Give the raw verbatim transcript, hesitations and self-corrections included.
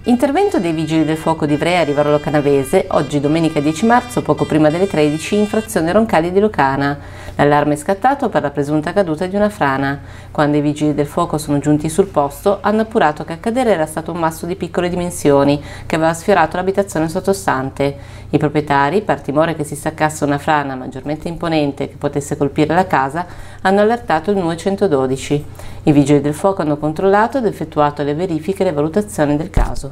Intervento dei Vigili del Fuoco di Ivrea a Rivarolo Canavese, oggi domenica dieci marzo, poco prima delle tredici, in frazione Roncalli di Lucana. L'allarme è scattato per la presunta caduta di una frana. Quando i Vigili del Fuoco sono giunti sul posto, hanno appurato che a cadere era stato un masso di piccole dimensioni, che aveva sfiorato l'abitazione sottostante. I proprietari, per timore che si staccasse una frana maggiormente imponente che potesse colpire la casa, hanno allertato il N U E centododici. I Vigili del Fuoco hanno controllato ed effettuato le verifiche e le valutazioni del caso.